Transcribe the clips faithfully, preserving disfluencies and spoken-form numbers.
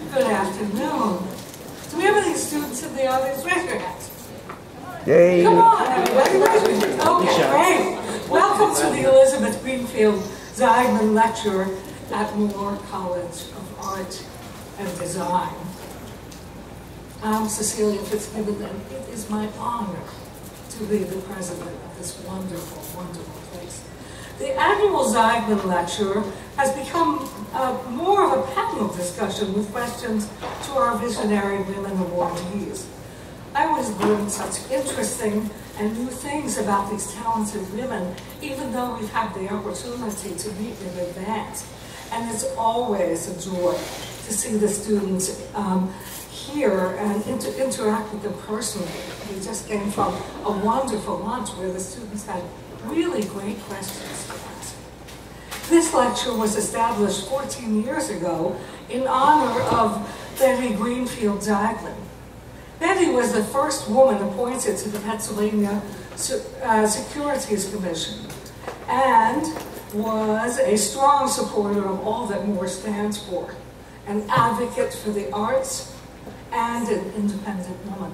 Good afternoon. Do we have any students in the audience? Raise your hands. Yay. Come on, everybody. Okay, great. Welcome to the Elizabeth Greenfield Zeigman Lecture at Moore College of Art and Design. I'm Cecilia Fitzgibbon, and it is my honor to be the president of this wonderful, wonderful place. The annual Zeigman Lecture has become uh, more of a panel discussion with questions to our visionary women awardees. I always learn such interesting and new things about these talented women, even though we've had the opportunity to meet in advance. And it's always a joy to see the students um, here and inter interact with them personally. We just came from a wonderful lunch where the students had really great questions to ask. This lecture was established fourteen years ago in honor of Betty Greenfield Zeigman. Betty was the first woman appointed to the Pennsylvania uh, Securities Commission and was a strong supporter of all that Moore stands for, an advocate for the arts and an independent woman.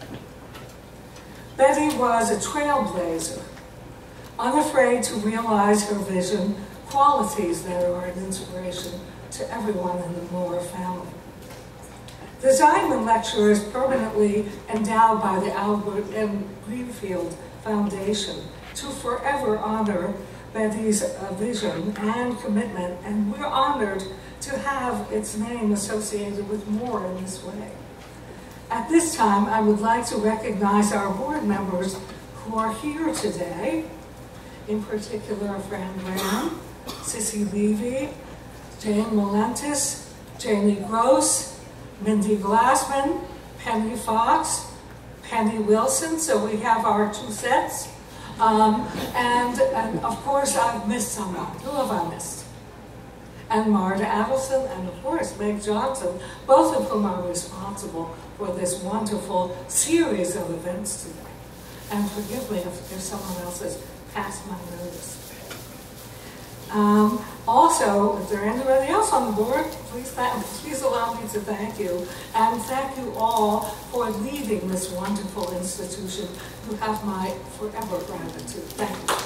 Betty was a trailblazer, unafraid to realize her vision, qualities that are an inspiration to everyone in the Moore family. The Zeigman Lecture is permanently endowed by the Albert M. Greenfield Foundation to forever honor Betty's uh, vision and commitment, and we're honored to have its name associated with Moore in this way. At this time, I would like to recognize our board members who are here today, in particular Fran Graham, Sissy Levy, Jane Molentis, Janie Gross, Mindy Glassman, Penny Fox, Penny Wilson, so we have our two sets. Um, and, and of course I've missed someone. Who have I missed? And Marta Adelson, and of course Meg Johnson, both of whom are responsible for this wonderful series of events today. And forgive me if, if someone else has passed my notice. Um, also, if there anybody else on the board, please, thank, please allow me to thank you. And thank you all for leading this wonderful institution. You have my forever gratitude. Thank you.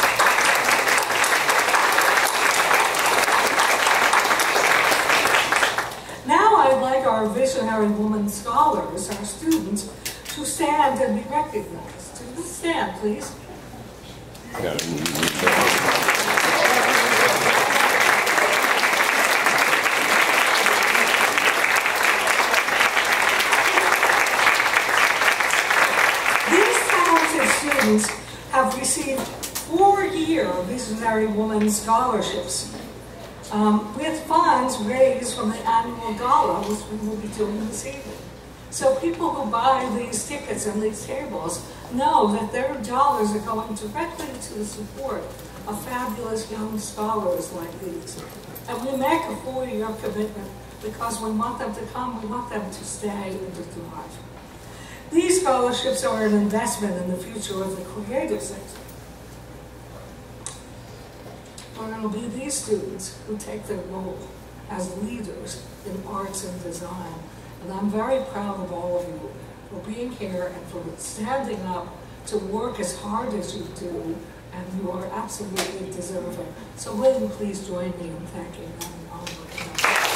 Now I'd like our visionary woman scholars, our students, to stand and be recognized. To stand, please. Have received four-year Visionary Woman Scholarships um, with funds raised from the annual gala, which we will be doing this evening. So people who buy these tickets and these tables know that their dollars are going directly to the support of fabulous young scholars like these. And we make a four-year commitment because we want them to come, we want them to stay and to thrive. These scholarships are an investment in the future of the creative sector. And it'll be these students who take their role as leaders in arts and design. And I'm very proud of all of you for being here and for standing up to work as hard as you do, and you are absolutely deserving. So will you please join me in thanking them and honoring them.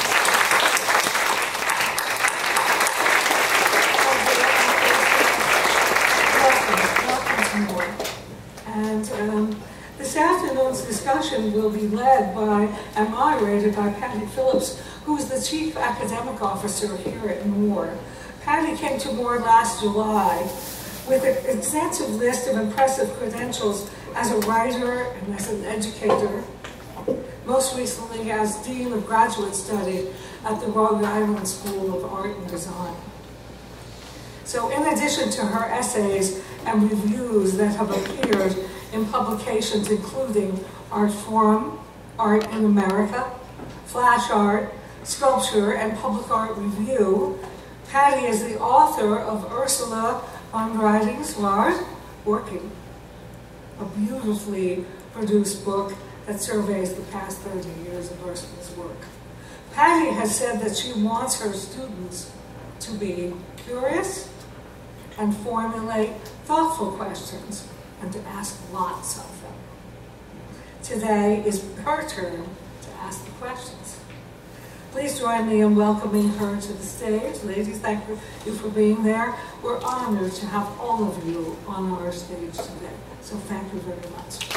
And um, this afternoon's discussion will be led by and moderated by Patty Phillips, who is the Chief Academic Officer here at Moore. Patty came to Moore last July with an extensive list of impressive credentials as a writer and as an educator, most recently as Dean of Graduate Study at the Rhode Island School of Art and Design. So in addition to her essays and reviews that have appeared in publications including Art Forum, Art in America, Flash Art, Sculpture, and Public Art Review, Patty is the author of Ursula von Writing's Ward, Working, a beautifully produced book that surveys the past thirty years of Ursula's work. Patty has said that she wants her students to be curious and formulate thoughtful questions and to ask lots of them. Today is her turn to ask the questions. Please join me in welcoming her to the stage. Ladies, thank you for being there. We're honored to have all of you on our stage today. So thank you very much.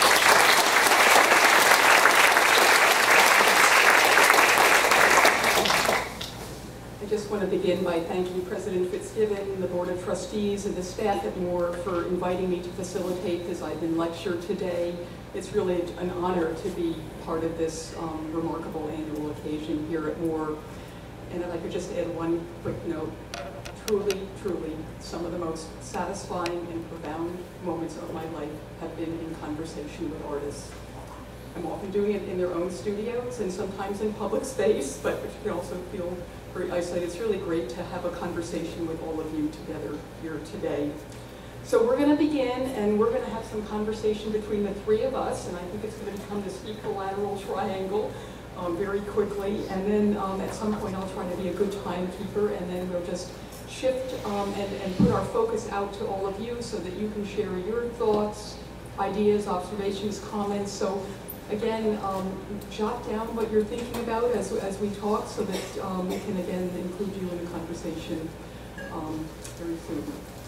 I just want to begin by thanking President Fitzgibbon, the Board of Trustees, and the staff at Moore for inviting me to facilitate this Ivan lecture today. It's really an honor to be part of this um, remarkable annual occasion here at Moore. And if I could just add one quick note, truly, truly, some of the most satisfying and profound moments of my life have been in conversation with artists. I'm often doing it in their own studios and sometimes in public space, but you can also feel very isolated. It's really great to have a conversation with all of you together here today. So we're going to begin, and we're going to have some conversation between the three of us, and I think it's going to become this equilateral triangle um, very quickly. And then um, at some point I'll try to be a good timekeeper, and then we'll just shift um, and, and put our focus out to all of you so that you can share your thoughts, ideas, observations, comments. So again, um, jot down what you're thinking about as, as we talk so that um, we can again include you in the conversation um, very soon.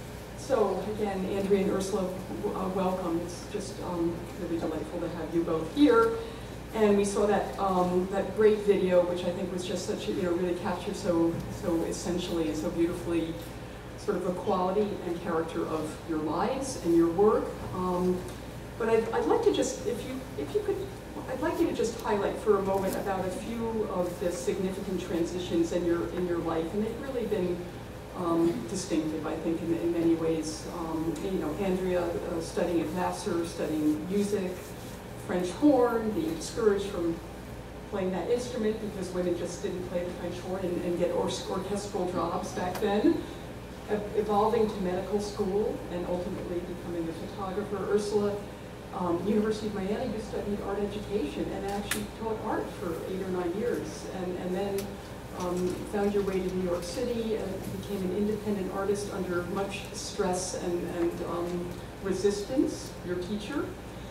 So again, Andrea and Ursula, uh, welcome. It's just um, really delightful to have you both here. And we saw that um, that great video, which I think was just such a, you know, really captured so so essentially and so beautifully sort of the quality and character of your lives and your work. Um, but I'd, I'd like to just, if you if you could, I'd like you to just highlight for a moment about a few of the significant transitions in your in your life, and they've really been um, distinctive, I think, in, in many ways. Um, you know, Andrea uh, studying at Vassar, studying music. French horn, being discouraged from playing that instrument because women just didn't play the French horn and, and get or orchestral jobs back then. E evolving to medical school and ultimately becoming a photographer. Ursula, um, University of Miami, you studied art education and actually taught art for eight or nine years. And, and then um, found your way to New York City and became an independent artist under much stress and, and um, resistance, your teacher.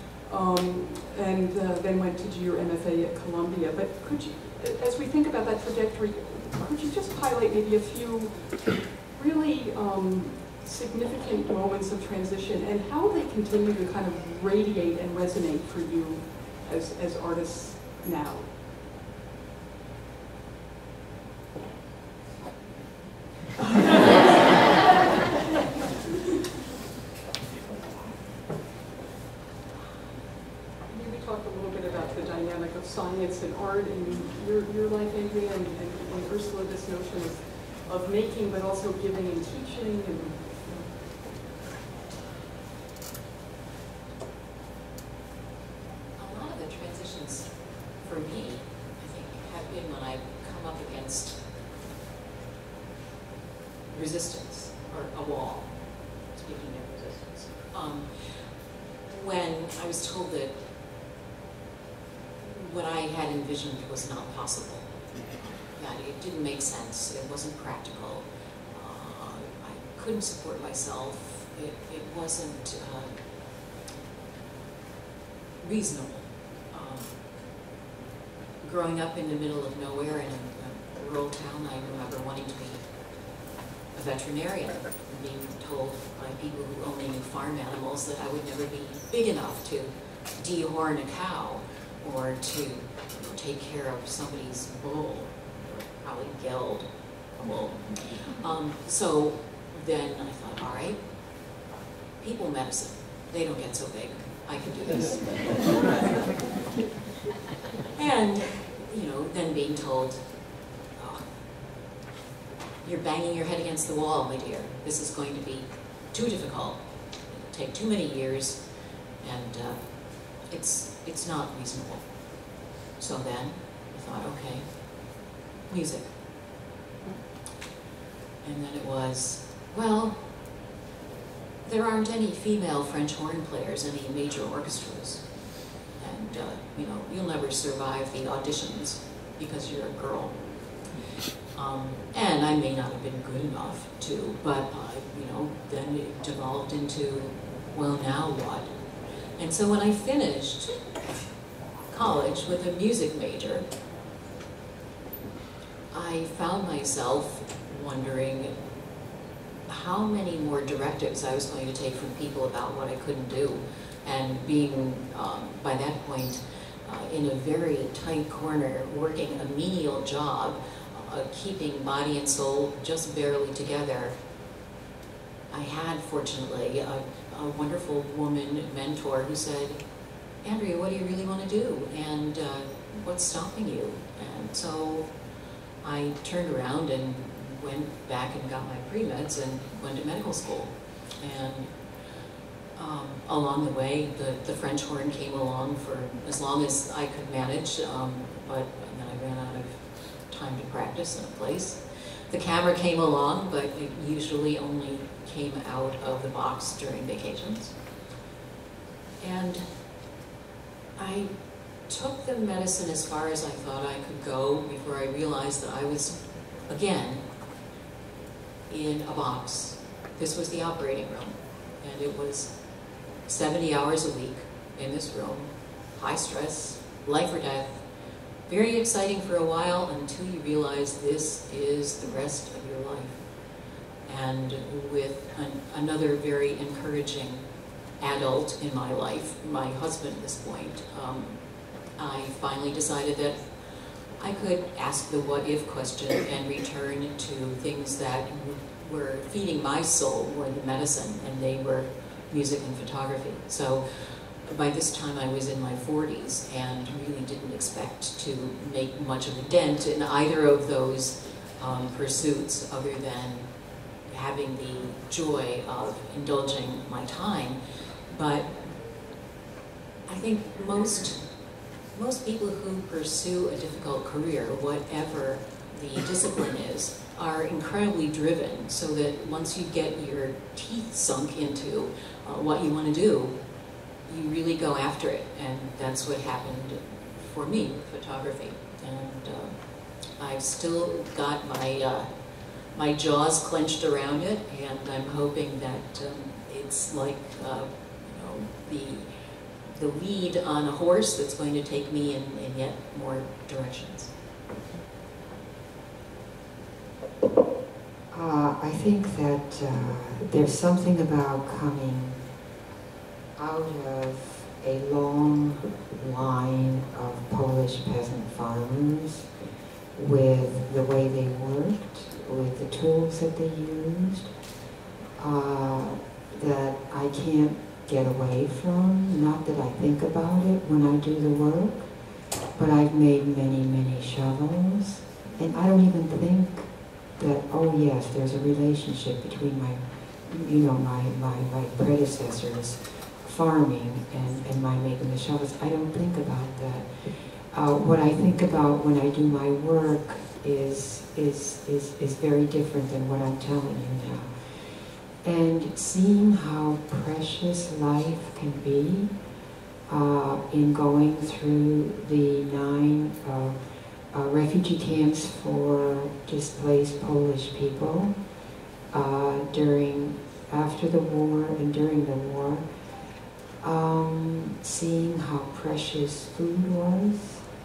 Um, and uh, then went to do your M F A at Columbia. But could you, as we think about that trajectory, could you just highlight maybe a few really um, significant moments of transition and how they continue to kind of radiate and resonate for you as, as artists now? Science and art and your, your life, Andrea, and, and, and Ursula, this notion of, of making, but also giving and teaching. And, you know. A lot of the transitions for me, I think, have been when I come up against resistance, or a wall, speaking of resistance. Um, when I was told that what I had envisioned was not possible, that it didn't make sense, it wasn't practical, uh, I couldn't support myself, it, it wasn't uh, reasonable. Um, growing up in the middle of nowhere in a, a rural town, I remember wanting to be a veterinarian and being told by people who only knew farm animals that I would never be big enough to dehorn a cow or to you know, take care of somebody's bull, or probably geld a bull. Um, so then I thought, all right, people medicine, they don't get so big. I can do this. And, you know, then being told, oh, you're banging your head against the wall, my dear. This is going to be too difficult. It'll take too many years, and uh, it's it's not reasonable. So then I thought, okay, music. And then it was, well, there aren't any female French horn players, any major orchestras. And, uh, you know, you'll never survive the auditions because you're a girl. Um, and I may not have been good enough to, but uh, you know, then it devolved into, well, now what? And so when I finished college with a music major, I found myself wondering how many more directives I was going to take from people about what I couldn't do, and being, um, by that point, uh, in a very tight corner, working a menial job, uh, keeping body and soul just barely together. I had, fortunately, a, a wonderful woman mentor who said, Andrea, what do you really want to do? And uh, what's stopping you? And so I turned around and went back and got my pre-meds and went to medical school. And um, along the way, the, the French horn came along for as long as I could manage, um, but then I ran out of time to practice in a place. The camera came along, but it usually only came out of the box during vacations. And I took the medicine as far as I thought I could go before I realized that I was, again, in a box. This was the operating room, and it was seventy hours a week in this room, high stress, life or death, very exciting for a while until you realize this is the rest of your life. And with an, another very encouraging adult in my life, my husband at this point, um, I finally decided that I could ask the what-if question and return to things that were feeding my soul more than medicine, and they were music and photography. So by this time I was in my forties and really didn't expect to make much of a dent in either of those um, pursuits other than having the joy of indulging my time. But I think most Most people who pursue a difficult career, whatever the discipline is, are incredibly driven, so that once you get your teeth sunk into uh, what you want to do, you really go after it. And that's what happened for me with photography. And uh, I've still got my, uh, my jaws clenched around it, and I'm hoping that um, it's like uh, you know, the the lead on a horse that's going to take me in, in yet more directions. Uh, I think that uh, there's something about coming out of a long line of Polish peasant farmers with the way they worked, with the tools that they used, uh, that I can't get away from. Not that I think about it when I do the work, but I've made many, many shovels, and I don't even think that, oh yes, there's a relationship between my, you know, my, my, my predecessors farming and, and my making the shovels. I don't think about that. Uh, what I think about when I do my work is, is, is, is very different than what I'm telling you now. And seeing how precious life can be uh, in going through the nine uh, uh, refugee camps for displaced Polish people uh, during, after the war and during the war, um, seeing how precious food was,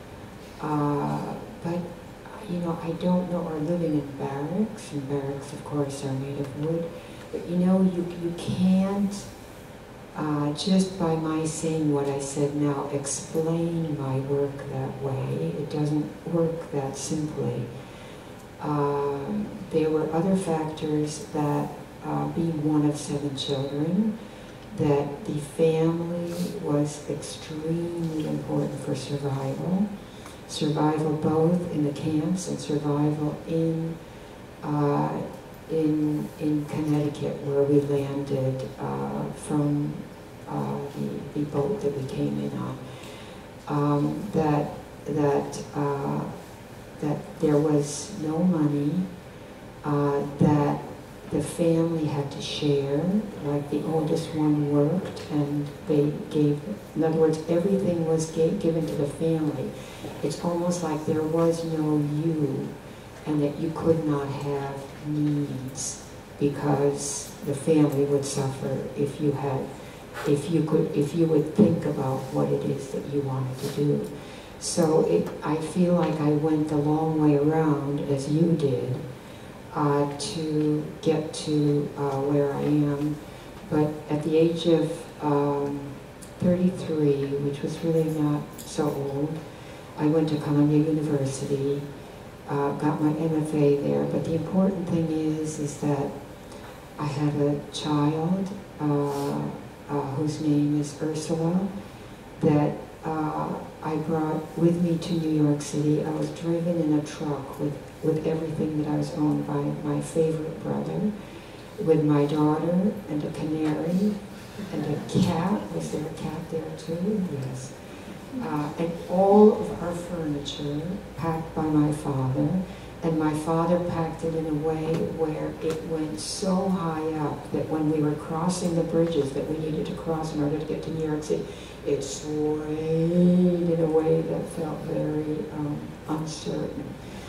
uh, but you know, I don't know, or living in barracks, and barracks of course are made of wood. But you know, you, you can't, uh, just by my saying what I said now, explain my work that way. It doesn't work that simply. Uh, there were other factors that, uh, being one of seven children, that the family was extremely important for survival. Survival both in the camps and survival in uh, In, in Connecticut, where we landed uh, from uh, the, the boat that we came in on, um, that, that, uh, that there was no money, uh, that the family had to share, like the oldest one worked, and they gave, in other words, everything was gave, given to the family. It's almost like there was no you, and that you could not have needs, because the family would suffer if you had, if you could, if you would think about what it is that you wanted to do. So it, I feel like I went the long way around, as you did, uh, to get to uh, where I am. But at the age of um, thirty-three, which was really not so old, I went to Columbia University, uh, got my M F A there. But the important thing is, is that I had a child uh, uh, whose name is Ursula, that uh, I brought with me to New York City. I was driven in a truck with, with everything that I was owned by my favorite brother, with my daughter and a canary and a cat. Was there a cat there too? Yes. Uh, and all of our furniture packed by my father. And my father packed it in a way where it went so high up that when we were crossing the bridges that we needed to cross in order to get to New York City, it swayed in a way that felt very um, uncertain.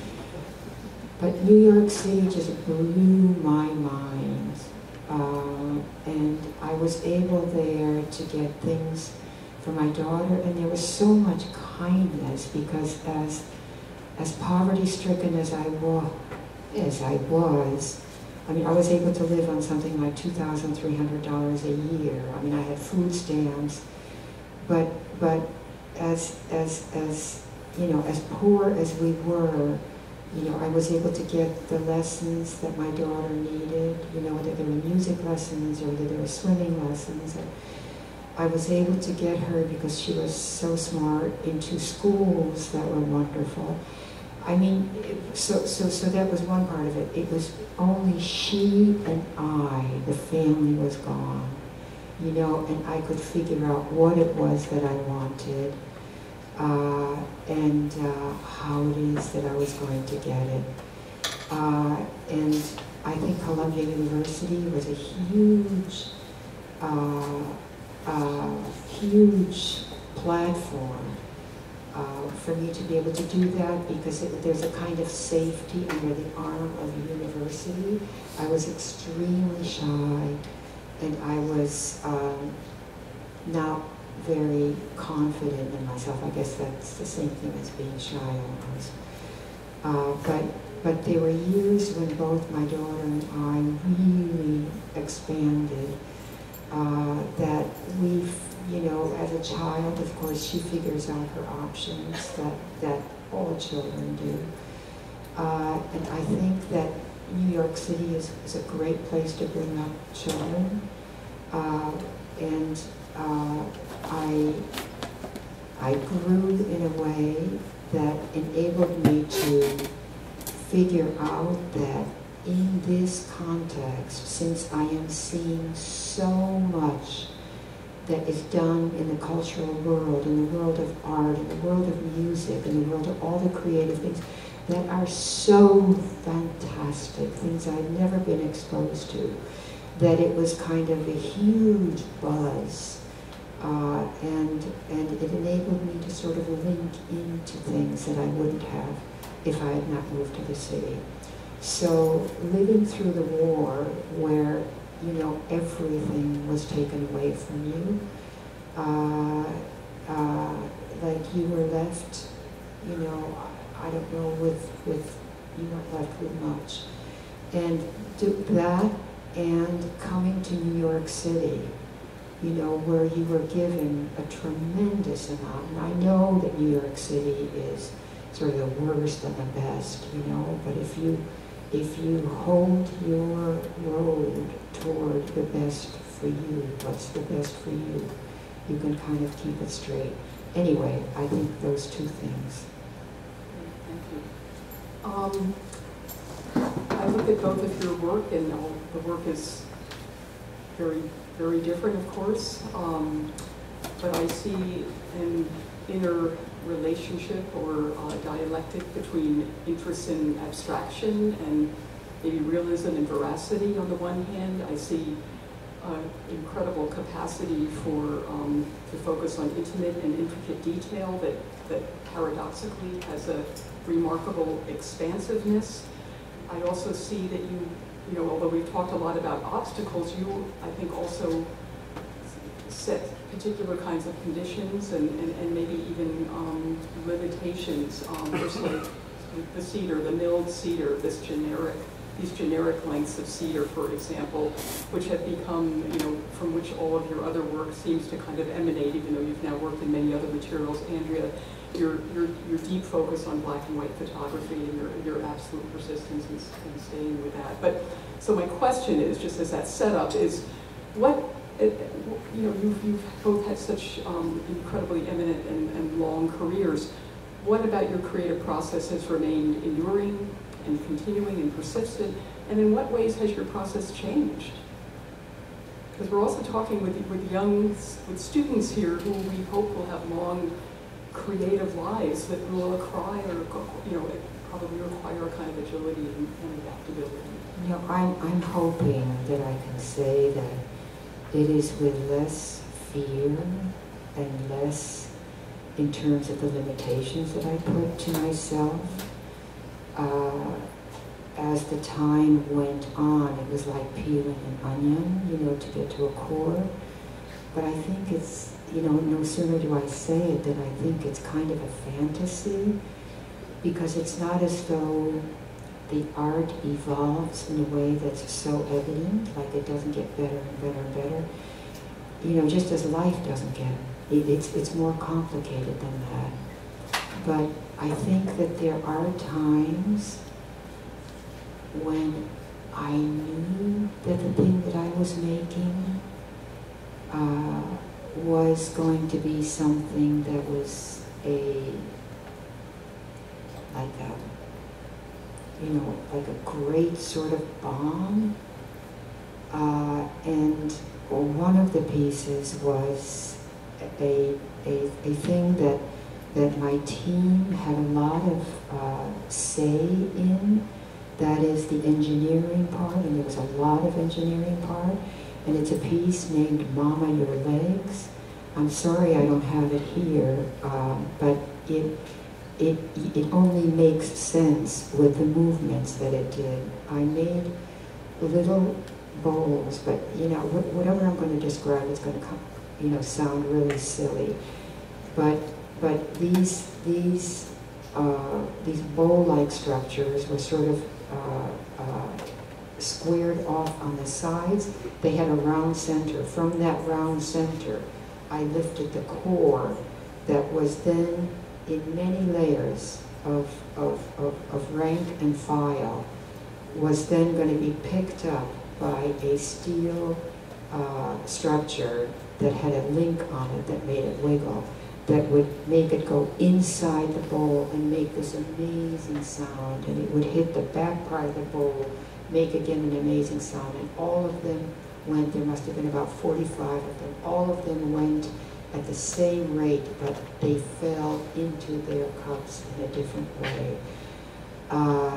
But New York City just blew my mind. Uh, and I was able there to get things for my daughter, and there was so much kindness, because as As poverty-stricken as I was, as I was, I mean, I was able to live on something like two thousand three hundred dollars a year. I mean, I had food stamps, but but as as as you know, as poor as we were, you know, I was able to get the lessons that my daughter needed. You know, whether they were music lessons or whether they were swimming lessons. Or, I was able to get her, because she was so smart, into schools that were wonderful. I mean, so, so, so that was one part of it. It was only she and I, the family was gone, you know, and I could figure out what it was that I wanted, uh, and uh, how it is that I was going to get it. Uh, and I think Columbia University was a huge, uh, uh, huge platform Uh, for me to be able to do that, because it, there's a kind of safety under the arm of a university. I was extremely shy, and I was um, not very confident in myself. I guess that's the same thing as being shy almost. Uh, but, but there were years when both my daughter and I really expanded, uh, that we've You know, as a child, of course, she figures out her options, that, that all children do. Uh, and I think that New York City is, is a great place to bring up children. Uh, and uh, I, I grew in a way that enabled me to figure out that in this context, since I am seeing so much that is done in the cultural world, in the world of art, in the world of music, in the world of all the creative things that are so fantastic, things I've never been exposed to, that it was kind of a huge buzz. Uh, and, and it enabled me to sort of link into things that I wouldn't have if I had not moved to the city. So living through the war, where you know, everything was taken away from you. Uh, uh, like you were left, you know, I don't know, with, with, you weren't left with much. And do that, and coming to New York City, you know, where you were given a tremendous amount. And I know that New York City is sort of the worst and the best, you know, but if you If you hold your road toward the best for you, what's the best for you, you can kind of keep it straight. Anyway, I think those two things. Thank you. Um, I look at both of your work, and uh, the work is very, very different, of course. Um, but I see an inner relationship or uh, dialectic between interest in abstraction and maybe realism and veracity on the one hand. I see uh, incredible capacity for um, to focus on intimate and intricate detail that, that paradoxically has a remarkable expansiveness. I also see that you, you know, although we've talked a lot about obstacles, you, I think, also set particular kinds of conditions and, and, and maybe even um, limitations. Um, there's like the cedar, the milled cedar, this generic, these generic lengths of cedar, for example, which have become, you know, from which all of your other work seems to kind of emanate, even though you've now worked in many other materials. Andrea, your, your, your deep focus on black and white photography and your, your absolute persistence in, in staying with that. But, so my question is, just as that setup, is what, It, you know, you've, you've both had such um, incredibly eminent and, and long careers. What about your creative process has remained enduring and continuing and persistent? And in what ways has your process changed? Because we're also talking with, with young, with students here who we hope will have long creative lives that will require, you know, probably require a kind of agility and, and adaptability. You know, I'm, I'm hoping that I can say that it is with less fear and less in terms of the limitations that I put to myself. Uh, as the time went on, it was like peeling an onion, you know, to get to a core. But I think it's, you know, no sooner do I say it than I think it's kind of a fantasy, because it's not as though the art evolves in a way that's so evident, like it doesn't get better and better and better. You know, just as life doesn't get, it, it's, it's more complicated than that. But I think that there are times when I knew that the thing that I was making uh, was going to be something that was a, like a, you know, like a great sort of bomb. Uh, and one of the pieces was a, a, a thing that, that my team had a lot of uh, say in. That is the engineering part, and there was a lot of engineering part. And it's a piece named Mama Your Legs. I'm sorry I don't have it here, uh, but it, it, it only makes sense with the movements that it did. I made little bowls, but you know, wh whatever I'm going to describe is going to come, you know, sound really silly. But but these these uh, these bowl-like structures were sort of uh, uh, squared off on the sides. They had a round center. From that round center, I lifted the core that was then in many layers of, of, of, of rank and file, was then going to be picked up by a steel uh, structure that had a link on it that made it wiggle, that would make it go inside the bowl and make this amazing sound, and it would hit the back part of the bowl, make again an amazing sound, and all of them went, there must have been about forty-five of them, all of them went at the same rate, but they fell into their cups in a different way. Uh,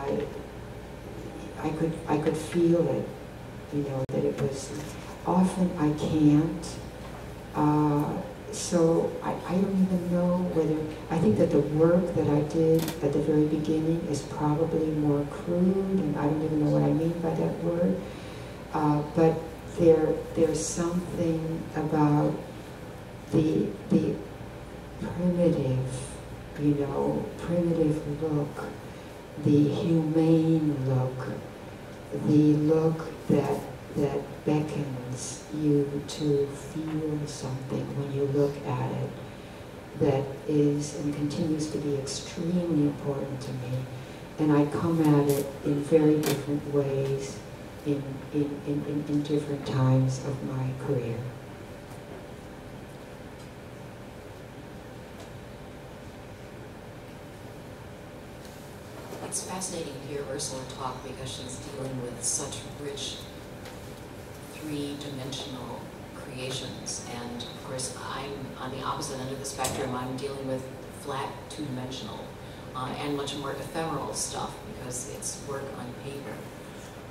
I could, I could feel it, you know, that it was, often I can't, uh, so I, I don't even know whether, I think that the work that I did at the very beginning is probably more crude, and I don't even know what I mean by that word, uh, but there, there's something about the, the primitive, you know, primitive look, the humane look, the look that that beckons you to feel something when you look at it, that is and continues to be extremely important to me. And I come at it in very different ways in, in, in, in, in different times of my career. It's fascinating to hear Ursula talk because she's dealing with such rich three-dimensional creations, and of course I'm on the opposite end of the spectrum. I'm dealing with flat two-dimensional uh, and much more ephemeral stuff because it's work on paper.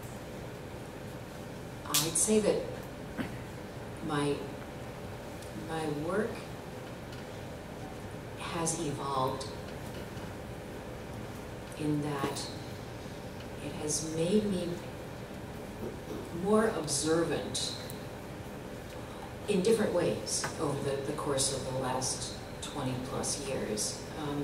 I'd say that my, my work has evolved in that it has made me more observant in different ways over the, the course of the last twenty plus years. Um,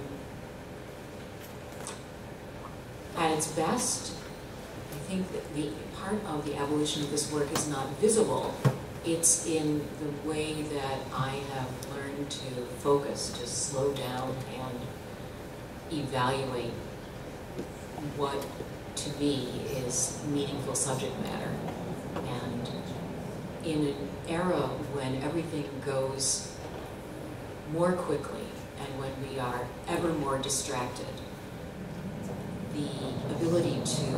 at its best, I think that the part of the evolution of this work is not visible. It's in the way that I have learned to focus, to slow down and evaluate what to me is meaningful subject matter. And in an era when everything goes more quickly and when we are ever more distracted, the ability to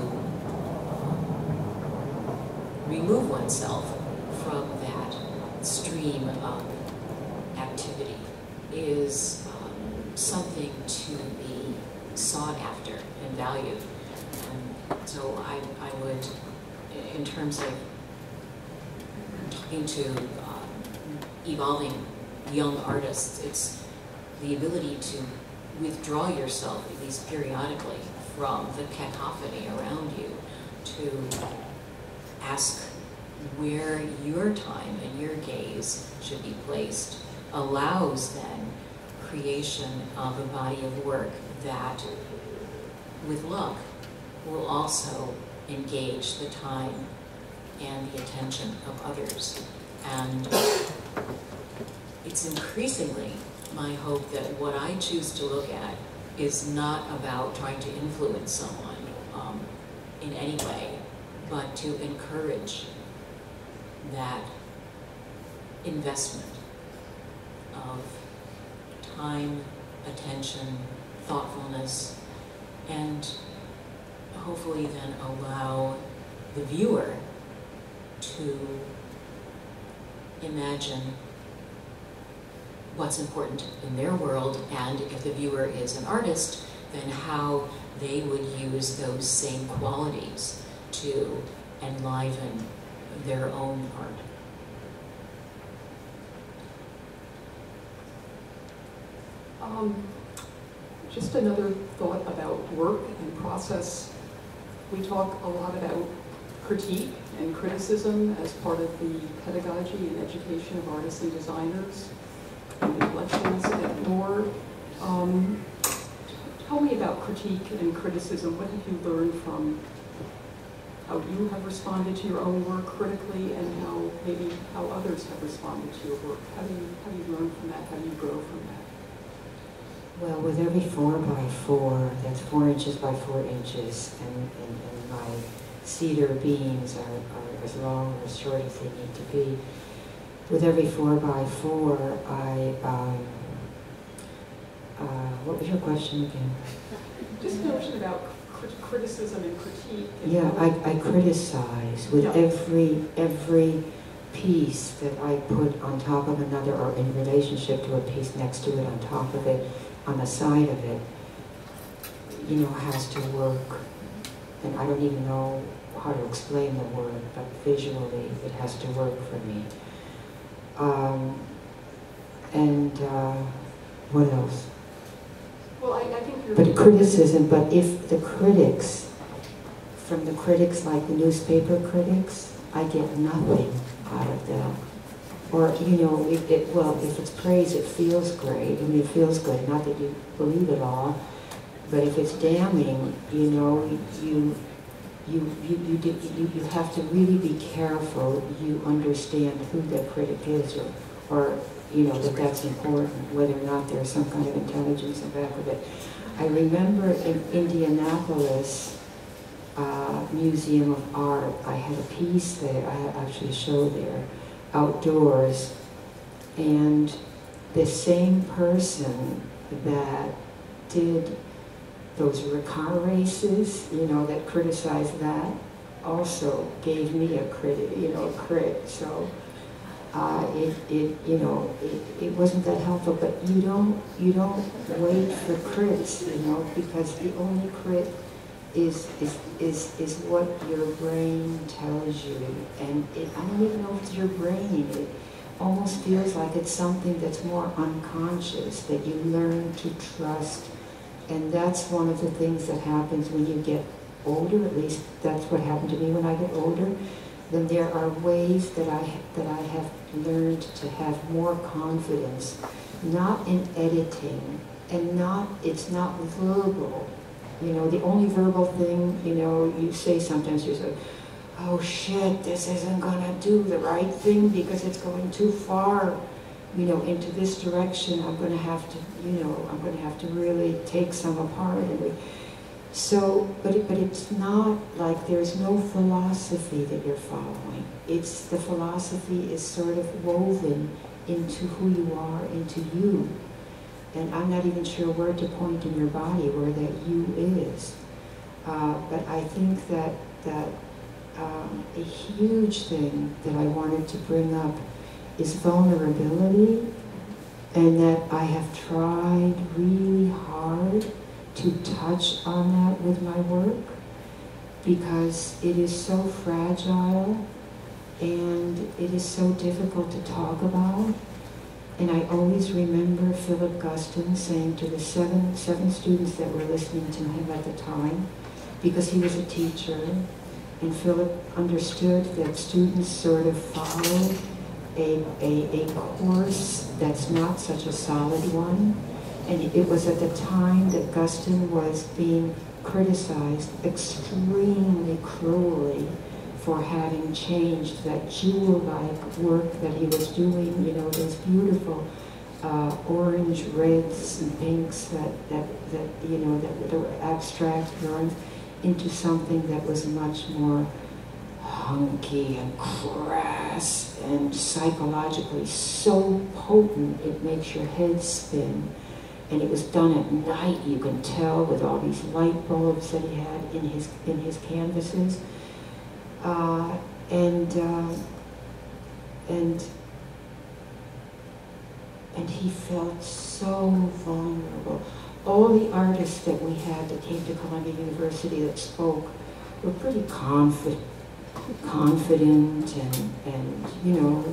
remove oneself from that stream of activity is um, something to be sought after and valued. And so I, I would, in terms of talking to um, evolving young artists, it's the ability to withdraw yourself, at least periodically, from the cacophony around you, to ask where your time and your gaze should be placed, allows then creation of a body of work that, with luck, will also engage the time and the attention of others. And it's increasingly my hope that what I choose to look at is not about trying to influence someone um, in any way, but to encourage that investment of time, attention, thoughtfulness, and hopefully then allow the viewer to imagine what's important in their world, and if the viewer is an artist, then how they would use those same qualities to enliven their own art. Um, just another thought about work and process. We talk a lot about critique and criticism as part of the pedagogy and education of artists and designers, and reflections a bit more. Um, tell me about critique and criticism. What have you learned from how you have responded to your own work critically, and how maybe how others have responded to your work? How do you, how do you learn from that? How do you grow from that? Well, with every four by four, that's four inches by four inches, and, and, and my cedar beams are, are as long or as short as they need to be. With every four by four, I, um, uh, what was your question again? Just a notion about crit criticism and critique. And yeah, I, I criticize with yeah. every, every piece that I put on top of another, or in relationship to a piece next to it, on top of it, on the side of it, you know, has to work. And I don't even know how to explain the word, but visually it has to work for me. Um, and uh, what else? Well, I, I think you're... But criticism, but if the critics, from the critics like the newspaper critics, I get nothing out of them. Or, you know, it, it, well, if it's praise, it feels great. I mean, it feels good. Not that you believe it all, but if it's damning, you know, you you you you do, you, you have to really be careful. You understand who that critic is, or, or you know, that that's important, whether or not there's some kind of intelligence in back of it. I remember in Indianapolis uh, Museum of Art, I had a piece there. I had actually a show there, outdoors, and the same person that did those car races, you know, that criticized that, also gave me a crit, you know, a crit. So uh, it, it, you know, it, it wasn't that helpful. But you don't, you don't wait for crits, you know, because the only crit is, is, is, is what your brain tells you. And it, I don't even know if it's your brain. It almost feels like it's something that's more unconscious, that you learn to trust. And that's one of the things that happens when you get older, at least that's what happened to me when I get older. Then there are ways that I, that I have learned to have more confidence, not in editing, and not, it's not verbal. You know, the only verbal thing, you know, you say sometimes, you say, oh shit, this isn't gonna do the right thing because it's going too far, you know, into this direction. I'm gonna have to, you know, I'm gonna have to really take some apart. And we, so, but, it, but it's not like there's no philosophy that you're following. It's, the philosophy is sort of woven into who you are, into you. And I'm not even sure where to point in your body where that you is. Uh, but I think that, that um, a huge thing that I wanted to bring up is vulnerability, and that I have tried really hard to touch on that with my work, because it is so fragile and it is so difficult to talk about. And I always remember Philip Guston saying to the seven, seven students that were listening to him at the time, because he was a teacher, and Philip understood that students sort of follow a, a, a course that's not such a solid one. And it was at the time that Guston was being criticized extremely cruelly for having changed that jewel-like work that he was doing, you know, those beautiful uh, orange, reds, and pinks that, that, that you know, that were abstract drawings, into something that was much more hunky and crass and psychologically so potent it makes your head spin. And it was done at night, you can tell, with all these light bulbs that he had in his, in his canvases. Uh, and, uh, and, and he felt so vulnerable. All the artists that we had that came to Columbia University that spoke were pretty confident, confident and, and, you know,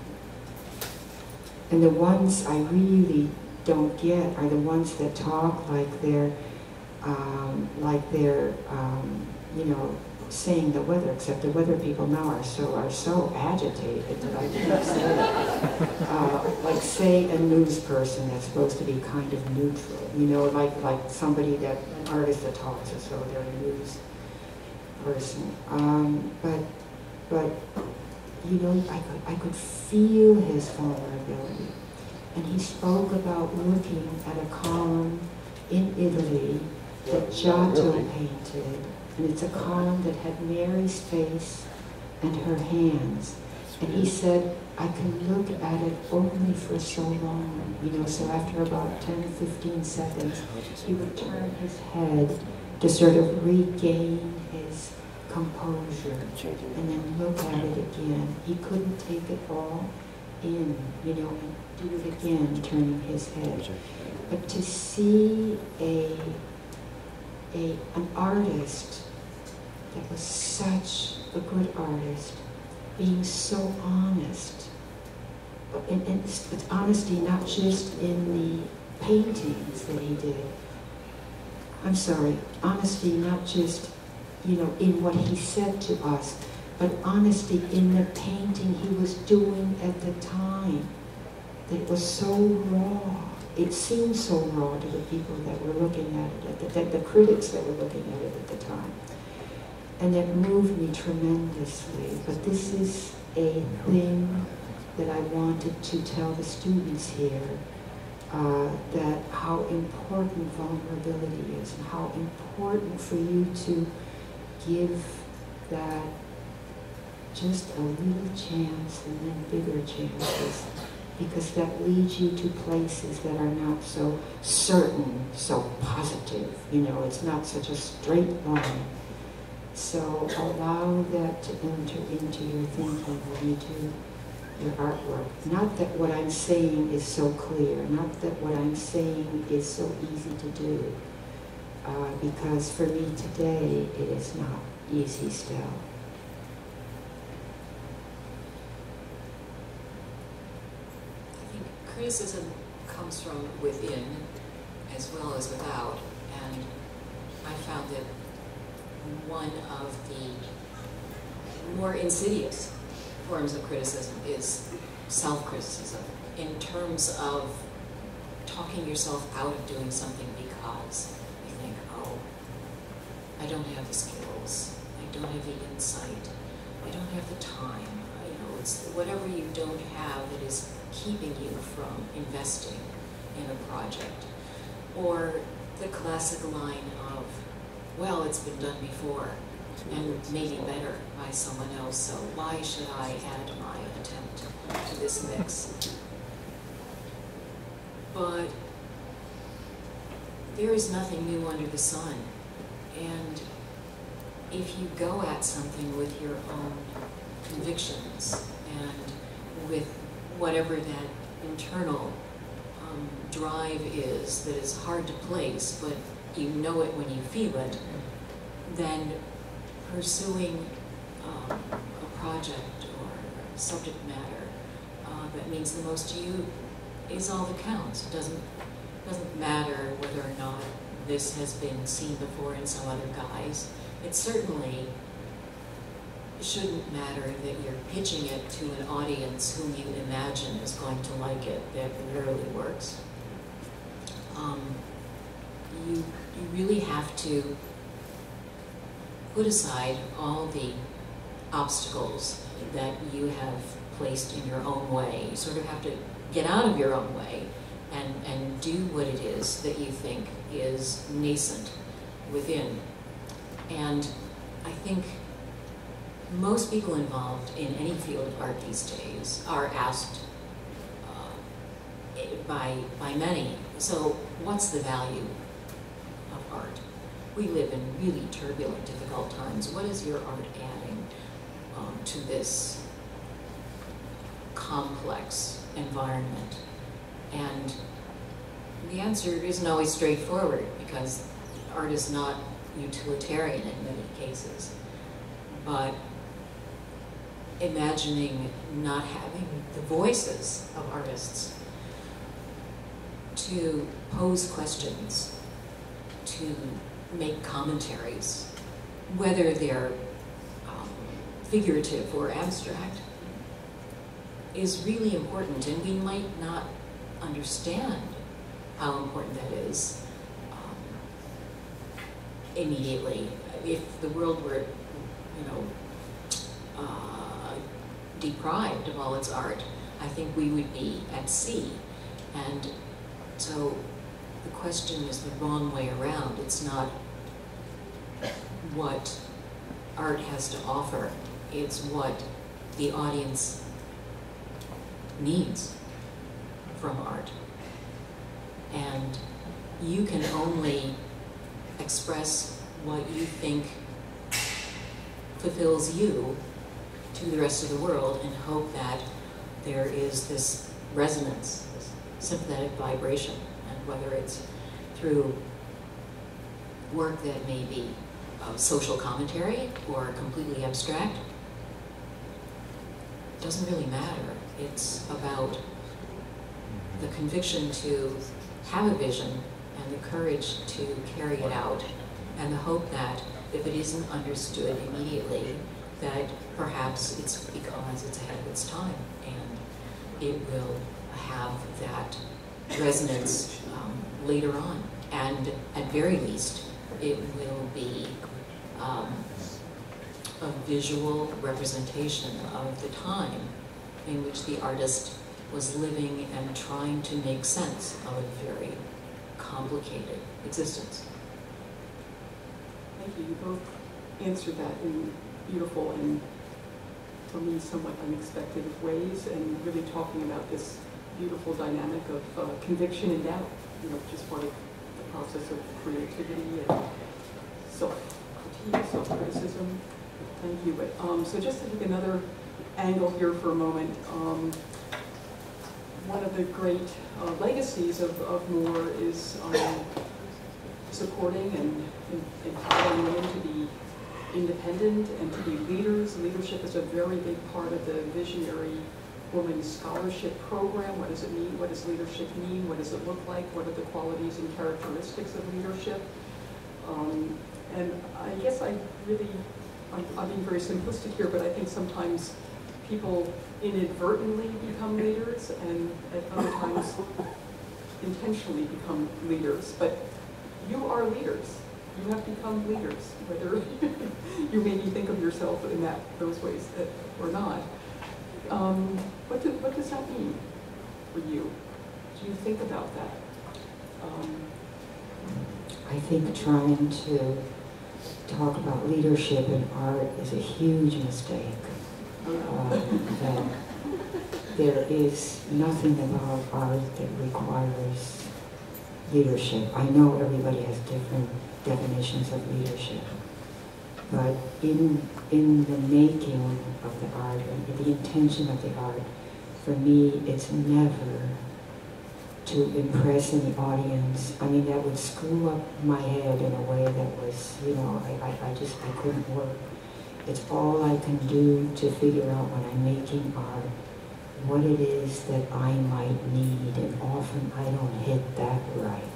and the ones I really don't get are the ones that talk like they're, um, like they're, um, you know, saying the weather, except the weather people now are so are so agitated that I can't say it. Uh, like say a news person that's supposed to be kind of neutral, you know, like like somebody that, an artist that talks as though they're a news person. Um, but but you know, I could I could feel his vulnerability, and he spoke about looking at a column in Italy that Giotto painted. And it's a column that had Mary's face and her hands. And he said, I can look at it only for so long. You know, so after about ten, fifteen seconds, he would turn his head to sort of regain his composure and then look at it again. He couldn't take it all in, you know, and do it again, turning his head. But to see a A, an artist that was such a good artist, being so honest, and, and it's honesty not just in the paintings that he did, I'm sorry, honesty not just, you know, in what he said to us, but honesty in the painting he was doing at the time, that it was so raw. It seemed so raw to the people that were looking at it, at the, that the critics that were looking at it at the time. And that moved me tremendously. But this is a thing that I wanted to tell the students here, uh, that how important vulnerability is, and how important for you to give that just a little chance and then bigger chances. Because that leads you to places that are not so certain, so positive. You know, it's not such a straight line. So allow that to enter into your thinking when you do your artwork. Not that what I'm saying is so clear, not that what I'm saying is so easy to do, uh, because for me today it is not easy still. I think criticism comes from within as well as without, and I found that one of the more insidious forms of criticism is self-criticism, in terms of talking yourself out of doing something because you think, oh, I don't have the skills, I don't have the insight, I don't have the time. You know, it's whatever you don't have that is keeping you from investing in a project. Or the classic line of, well, it's been done before and maybe better by someone else, so why should I add my attempt to this mix? But there is nothing new under the sun, and if you go at something with your own convictions and with whatever that internal um, drive is that is hard to place, but you know it when you feel it, then pursuing um, a project or subject matter uh, that means the most to you is all that counts. It doesn't, doesn't matter whether or not this has been seen before in some other guise. It certainly shouldn't matter that you're pitching it to an audience whom you imagine is going to like it. That rarely works. Um, you, you really have to put aside all the obstacles that you have placed in your own way. You sort of have to get out of your own way and, and do what it is that you think is nascent within. And I think most people involved in any field of art these days are asked uh, by, by many, so what's the value of art? We live in really turbulent, difficult times. What is your art adding um, to this complex environment? And the answer isn't always straightforward, because art is not utilitarian in many cases. But imagining not having the voices of artists to pose questions, to make commentaries, whether they're um, figurative or abstract, is really important, and we might not understand how important that is um, immediately. If the world were, you know, uh, deprived of all its art, I think we would be at sea. And so the question is the wrong way around. It's not what art has to offer, it's what the audience needs from art. And you can only express what you think fulfills you to the rest of the world and hope that there is this resonance, this sympathetic vibration, and whether it's through work that may be uh, social commentary or completely abstract, doesn't really matter. It's about the conviction to have a vision and the courage to carry it out, and the hope that if it isn't understood immediately, that perhaps it's because it's ahead of its time and it will have that resonance um, later on. And at very least, it will be um, a visual representation of the time in which the artist was living and trying to make sense of a very complicated existence. Thank you. You both answered that in beautiful and, for me, somewhat unexpected ways, and really talking about this beautiful dynamic of uh, conviction and doubt, you know, which is part of the process of creativity and self-critique, self-criticism. Thank you. But, um, so just to take another angle here for a moment, um, one of the great uh, legacies of, of Moore is um, supporting and empowering women to be independent and to be leaders. Leadership is a very big part of the Visionary Women's Scholarship Program. What does it mean? What does leadership mean? What does it look like? What are the qualities and characteristics of leadership? Um, and I guess I really, I'm, I'm being very simplistic here, but I think sometimes people inadvertently become leaders and at other times intentionally become leaders. But you are leaders. You have become leaders, whether you maybe think of yourself in that those ways or not. Um, what, do, what does that mean for you? Do you think about that? Um, I think trying to talk about leadership in art is a huge mistake. Uh, that there is nothing about art that requires leadership. I know everybody has different definitions of leadership, but in in the making of the art and the intention of the art, for me, it's never to impress any audience. I mean, that would screw up my head in a way that was, you know, I, I, I just, I couldn't work. It's all I can do to figure out when I'm making art what it is that I might need, and often I don't hit that right.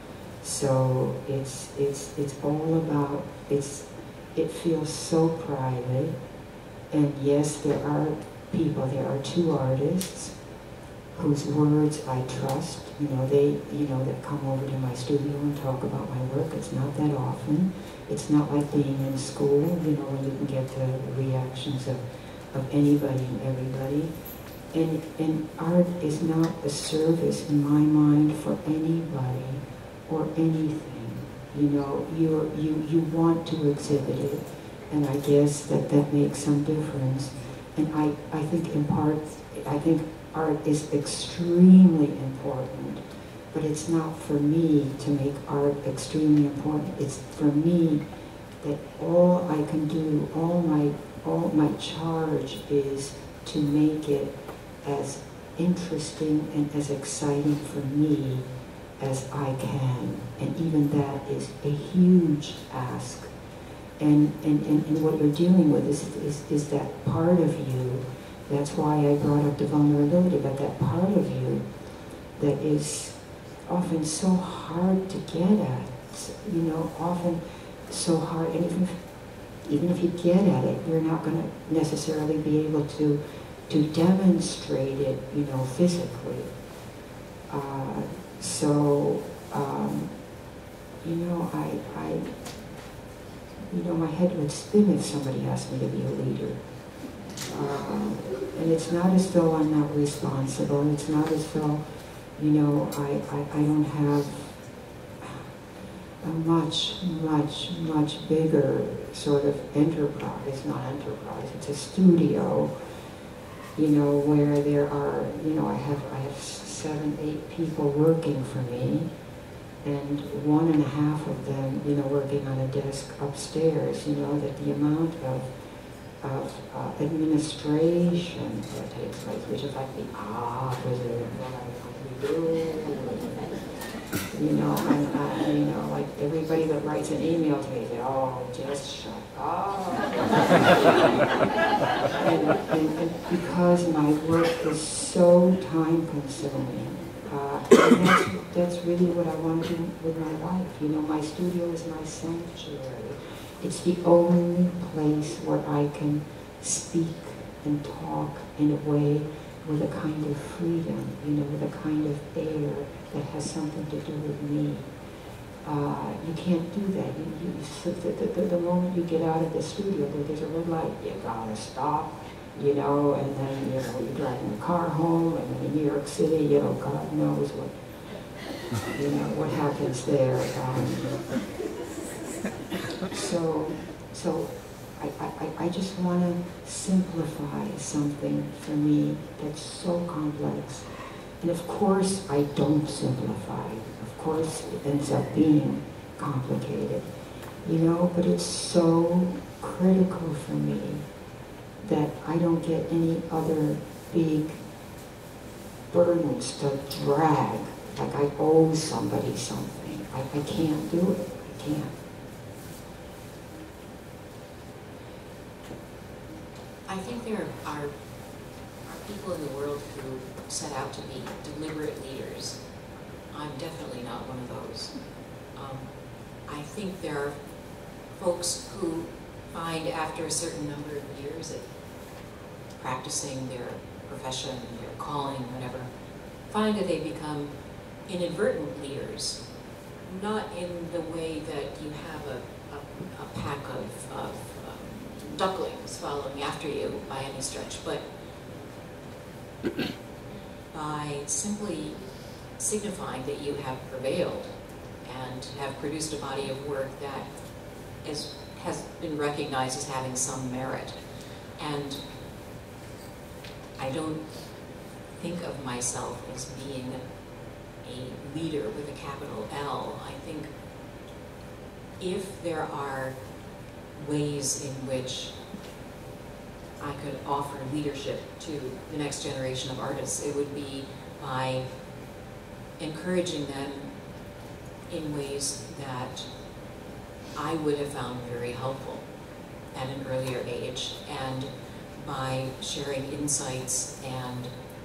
So it's, it's, it's all about, it's, it feels so private, and yes, there are people, there are two artists whose words I trust, you know, they, you know, that come over to my studio and talk about my work. It's not that often. It's not like being in school, you know, where you can get the reactions of, of anybody and everybody. And, and art is not a service in my mind for anybody or anything. You know, you you you want to exhibit it, and I guess that that makes some difference. And I, I think in part, I think art is extremely important, but it's not for me to make art extremely important. It's for me that all I can do, all my, all my charge is to make it as interesting and as exciting for me as I can. And even that is a huge ask. And, and, and, and what you're dealing with is, is, is that part of you. That's why I brought up the vulnerability, but that part of you that is often so hard to get at, you know, often so hard, and even if, even if you get at it, you're not going to necessarily be able to, to demonstrate it, you know, physically. Uh, so, um, you know, I, I, you know, my head would spin if somebody asked me to be a leader. Uh, and it's not as though I'm not responsible. It's not as though, you know, I, I, I don't have a much, much, much bigger sort of enterprise, not enterprise, it's a studio, you know, where there are, you know, I have, I have seven, eight people working for me, and one and a half of them, you know, working on a desk upstairs, you know, that the amount of of uh, administration that takes place, which is like the opposite of what I do. You know, and, uh, you know, like everybody that writes an email to me, say, oh, just shut up. and, and, and because my work is so time consuming, uh, and that's, that's really what I want to do with my life. You know, my studio is my sanctuary. It's the only place where I can speak and talk in a way with a kind of freedom, you know, with a kind of air that has something to do with me. Uh, you can't do that. You, you, so the, the, the moment you get out of the studio, there's a red light, you gotta stop, you know, and then, you know, you're driving the car home, and then in New York City, you know, God knows what, you know, what happens there. Um, So, so I, I, I just want to simplify something for me that's so complex. And of course, I don't simplify. Of course, it ends up being complicated, you know, but it's so critical for me that I don't get any other big burdens to drag like I owe somebody something. I, I can't do it. I can't. I think there are, are people in the world who set out to be deliberate leaders. I'm definitely not one of those. Um, I think there are folks who find after a certain number of years of practicing their profession, their calling, whatever, find that they become inadvertent leaders, not in the way that you have a, a, a pack of, of um, ducklings following after you by any stretch, but by simply signifying that you have prevailed and have produced a body of work that is, has been recognized as having some merit. And I don't think of myself as being a leader with a capital L. I think if there are ways in which I could offer leadership to the next generation of artists, it would be by encouraging them in ways that I would have found very helpful at an earlier age, and by sharing insights and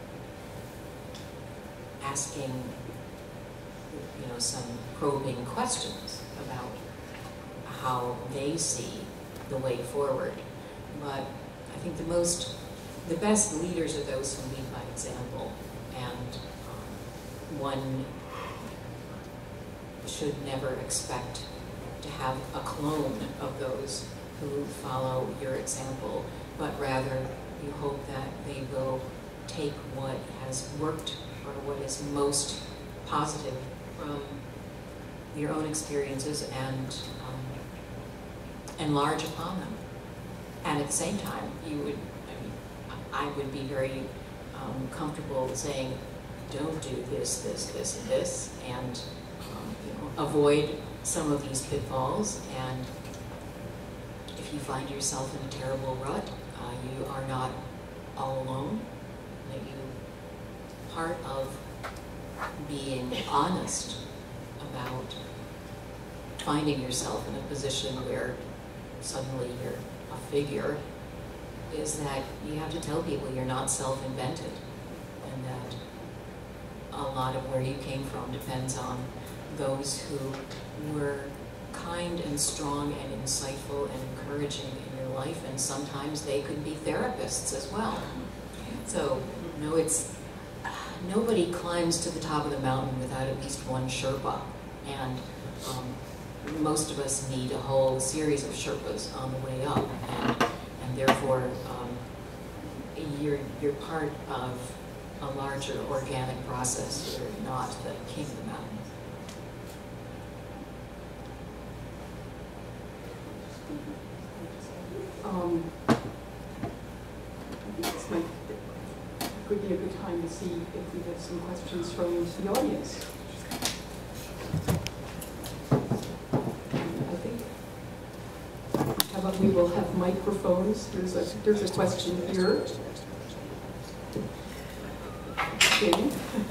asking, you know, some probing questions about how they see the way forward. But I think the most, the best leaders are those who lead by example, and um, one should never expect to have a clone of those who follow your example, but rather you hope that they will take what has worked or what is most positive from your own experiences and um, enlarge upon them. And at the same time, you would, I mean, I would be very um, comfortable saying, don't do this, this, this, and this, and um, you know, avoid some of these pitfalls. And if you find yourself in a terrible rut, uh, you are not all alone. That you, part of being honest about finding yourself in a position where suddenly you're a figure, is that you have to tell people you're not self-invented, and that a lot of where you came from depends on those who were kind and strong and insightful and encouraging in your life, and sometimes they could be therapists as well. So, no, it's, nobody climbs to the top of the mountain without at least one Sherpa, and um, most of us need a whole series of Sherpas on the way up, and, and therefore um, you're, you're part of a larger organic process. You're not the king of the mountain. Um, I think this might could be a good time to see if we have some questions from the audience. I think, how about we will have microphones. There's a, there's a question here. Okay.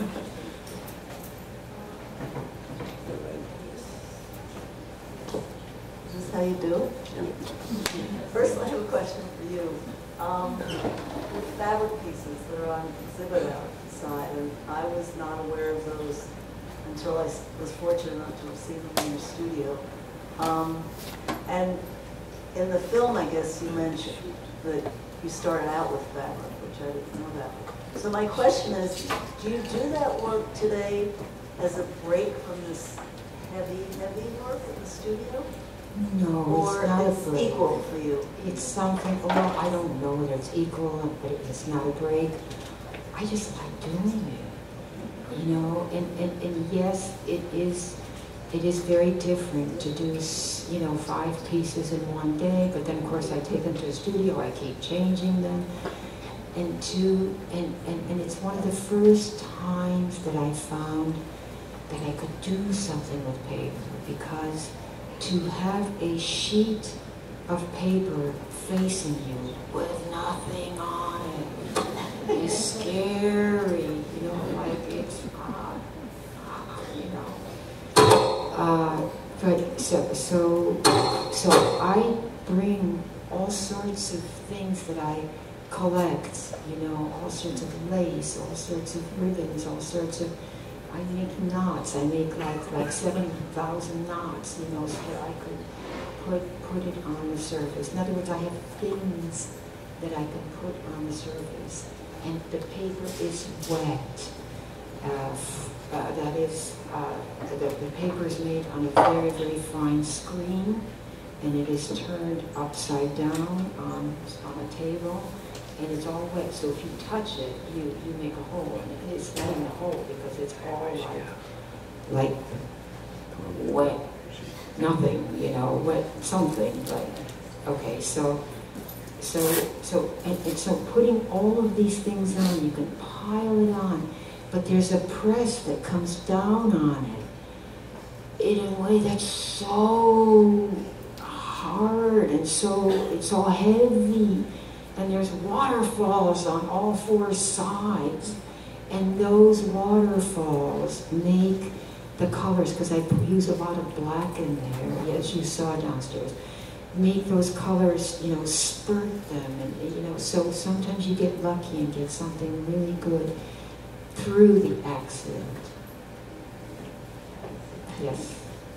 Is this how you do it? First, I have a question for you. Um, the fabric pieces that are on exhibit outside, and I was not aware of those until I was fortunate enough to receive them in your studio. Um, and in the film, I guess you mentioned that you started out with fabric, which I didn't know that. So my question is, do you do that work today as a break from this heavy, heavy work in the studio? No, Or it's not it's a break. equal for you? It's something, well, I don't know whether it's equal, but it's not a break. I just like doing it, you know, and, and, and yes, it is, it is very different to do, you know, five pieces in one day, but then of course I take them to the studio, I keep changing them, and to, and, and, and it's one of the first times that I found that I could do something with paper, because to have a sheet of paper facing you with nothing on it is scary, you know, like it's, uh, so, so, so I bring all sorts of things that I collect, you know, all sorts of lace, all sorts of ribbons, all sorts of, I make knots. I make like like seven thousand knots, you know, so that I could put put it on the surface. In other words, I have things that I can put on the surface, and the paper is wet. Uh, uh, that is, uh, the, the paper is made on a very very fine screen, and it is turned upside down on on a table. And it's all wet, so if you touch it, you, you make a hole. And it's not even a hole because it's all like, like wet, nothing, you know, wet something. But okay, so so so and, and so putting all of these things on, you can pile it on, but there's a press that comes down on it in a way that's so hard and so it's all heavy. And there's waterfalls on all four sides. And those waterfalls make the colors, because I use a lot of black in there, as you saw downstairs, make those colors, you know, spurt them. And, you know, so sometimes you get lucky and get something really good through the accident. Yes.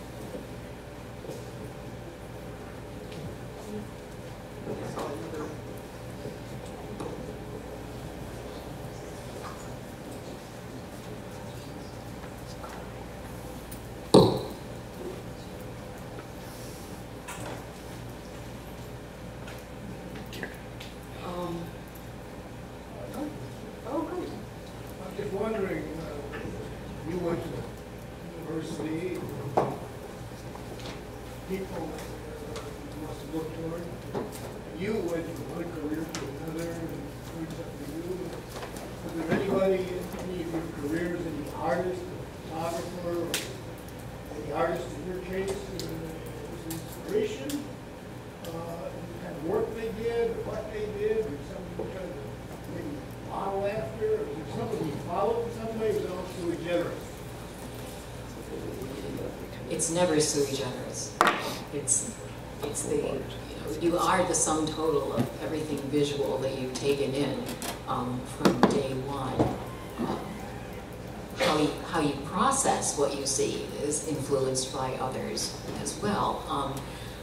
It's never sui generis. It's, it's the, you know, you are the sum total of everything visual that you've taken in um, from day one. Um, how, you, how you process what you see is influenced by others as well. Um,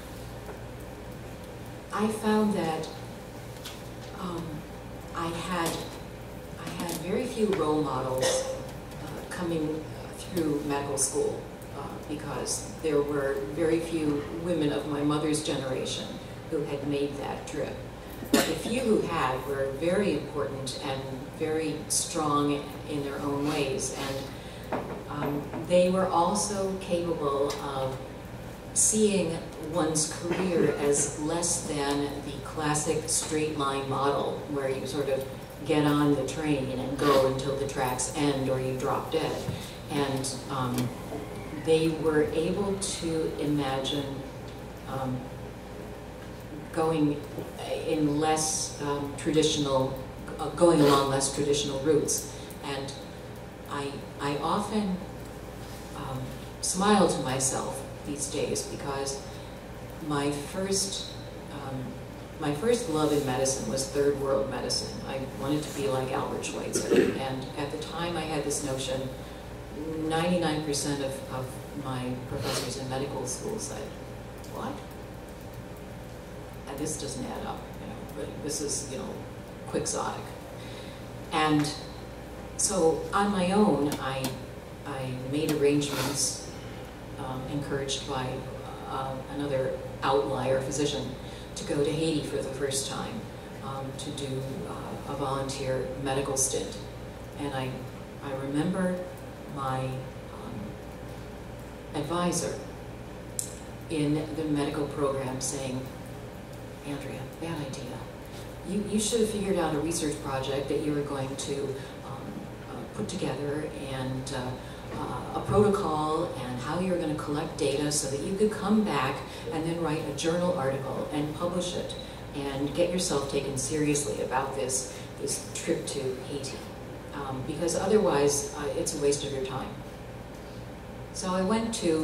I found that um, I had, I had very few role models uh, coming through medical school. Because there were very few women of my mother's generation who had made that trip. But the few who had were very important and very strong in their own ways. And um, they were also capable of seeing one's career as less than the classic straight line model where you sort of get on the train and go until the tracks end or you drop dead. And um, they were able to imagine um, going in less um, traditional, uh, going along less traditional routes. And I, I often um, smile to myself these days because my first, um, my first love in medicine was third world medicine. I wanted to be like Albert Schweitzer. And at the time I had this notion, ninety-nine percent of, of my professors in medical school said, what? And this doesn't add up, you know, but this is, you know, quixotic. And so on my own, I, I made arrangements, um, encouraged by uh, another outlier physician, to go to Haiti for the first time, um, to do uh, a volunteer medical stint. And I, I remember my um, advisor in the medical program saying, Andrea, bad idea. You, you should have figured out a research project that you were going to um, uh, put together and uh, uh, a protocol and how you were going to collect data so that you could come back and then write a journal article and publish it and get yourself taken seriously about this, this trip to Haiti. Um, because otherwise uh, it's a waste of your time. So I went to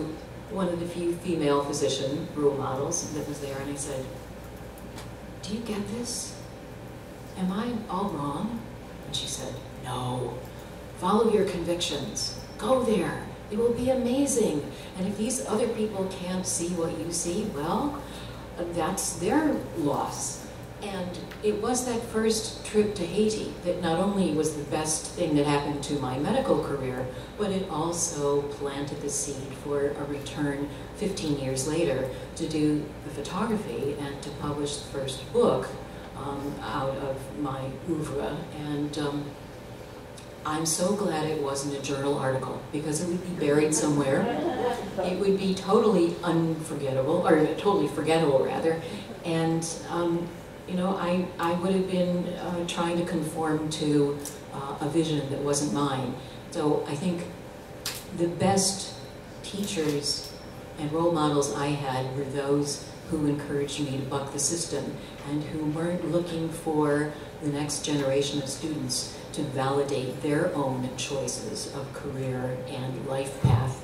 one of the few female physician role models that was there, and I said, "Do you get this? Am I all wrong?" And she said, "No. Follow your convictions. Go there. It will be amazing. And if these other people can't see what you see, well, that's their loss." And it was that first trip to Haiti that not only was the best thing that happened to my medical career, but it also planted the seed for a return fifteen years later to do the photography and to publish the first book um, out of my oeuvre. And um, I'm so glad it wasn't a journal article, because it would be buried somewhere. It would be totally unforgettable, or totally forgettable rather. And um, you know, I, I would have been uh, trying to conform to uh, a vision that wasn't mine. So I think the best teachers and role models I had were those who encouraged me to buck the system and who weren't looking for the next generation of students to validate their own choices of career and life path.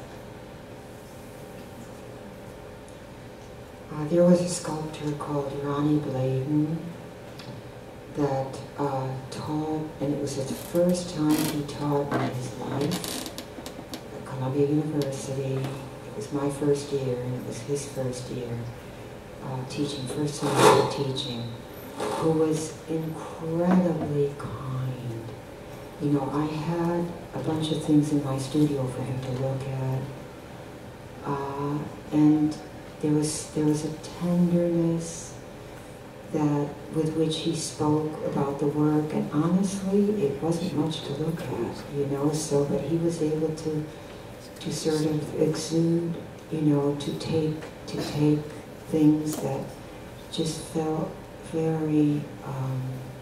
Uh, there was a sculptor called Ronnie Bladen that uh, taught, and it was the first time he taught in his life at Columbia University. It was my first year, and it was his first year uh, teaching, first semester teaching, who was incredibly kind. You know, I had a bunch of things in my studio for him to look at, uh, and There was, there was a tenderness that, with which he spoke about the work, and honestly, it wasn't much to look at, you know, so, but he was able to, to sort of exude, you know, to take, to take things that just felt very, um,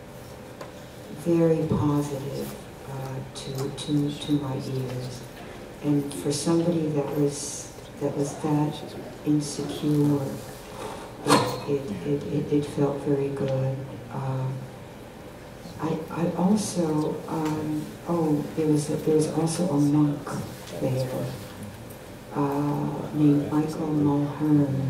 very positive uh, to, to, to my ears. And for somebody that was, that was that insecure, it, it, it, it felt very good. Uh, I, I also, um, oh, there was, a, there was also a monk there uh, named Michael Mulhern,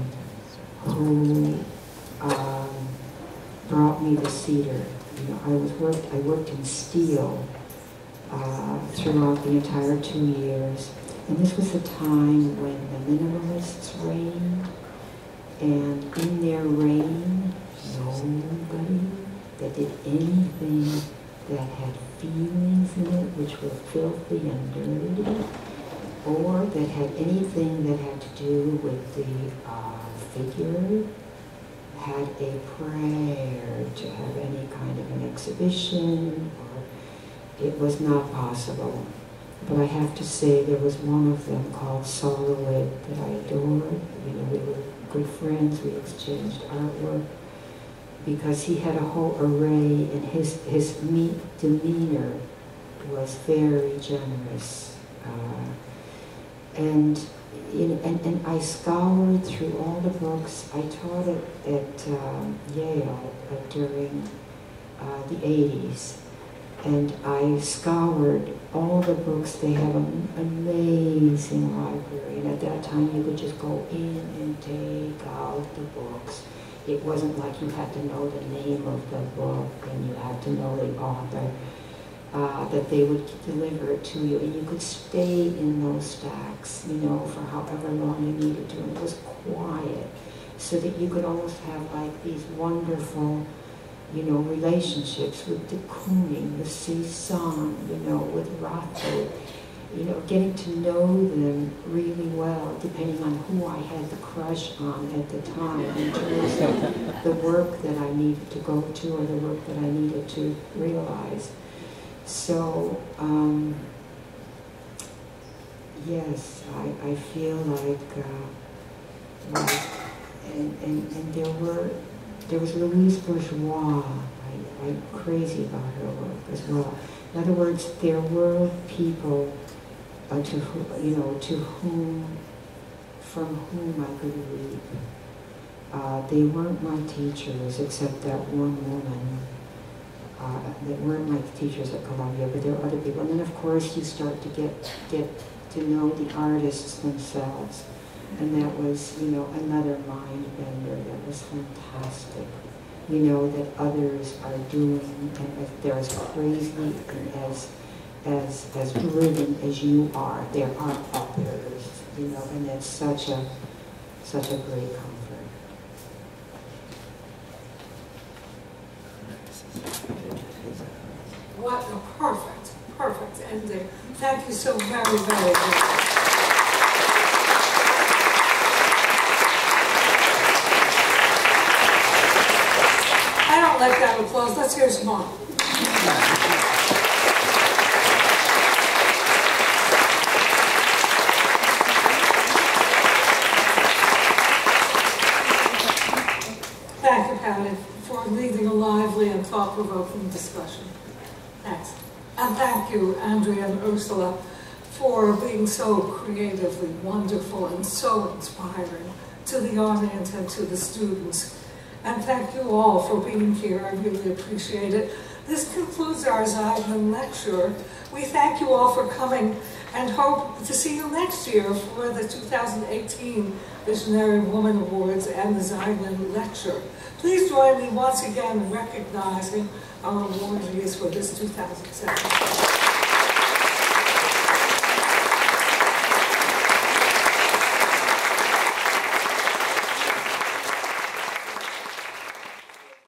who um, brought me the cedar. You know, I was worked, I worked in steel uh, throughout the entire two years. And this was a time when the minimalists reigned, and in their reign, nobody that did anything that had feelings in it, which were filthy and dirty, or that had anything that had to do with the uh, figure, had a prayer to have any kind of an exhibition, or it was not possible. But I have to say, there was one of them called Solowit that I adored. You know, we were good friends, we exchanged artwork, because he had a whole array, and his, his meet demeanor was very generous. Uh, and, you know, and, and I scoured through all the books. I taught at, at um, Yale uh, during uh, the eighties. And I scoured all the books. They have an amazing library. And at that time, you could just go in and take out the books. It wasn't like you had to know the name of the book and you had to know the author, uh, that they would deliver it to you. And you could stay in those stacks, you know, for however long you needed to. And it was quiet, so that you could almost have like these wonderful, you know, relationships with de Kooning, with Cezanne, you know, with Rothko, you know, getting to know them really well, depending on who I had the crush on at the time, in terms of the work that I needed to go to or the work that I needed to realize. So, um, yes, I, I feel like, uh, like and, and, and there were, There was Louise Bourgeois. I, I'm crazy about her work as well. In other words, there were people uh, to who, you know, to whom, from whom I could read. Uh, they weren't my teachers, except that one woman. Uh, they weren't my teachers at Columbia, but there were other people. And then, of course, you start to get get to know the artists themselves. And that was, you know, another mind bender. That was fantastic. You know, that others are doing, and if they're as crazy and as, as, as brilliant as you are, there are others, you know, and that's such a, such a great comfort. What a perfect, perfect ending. Thank you so very, very much. I don't like that applause. Let's hear some more. Thank you, Patty, for leading a lively and thought-provoking discussion. Thanks. And thank you, Andrea and Ursula, for being so creatively wonderful and so inspiring to the audience and to the students. And thank you all for being here. I really appreciate it. This concludes our Zeidman lecture. We thank you all for coming and hope to see you next year for the two thousand eighteen Visionary Woman Awards and the Zeidman lecture. Please join me once again in recognizing our awardees for this two thousand seventeen.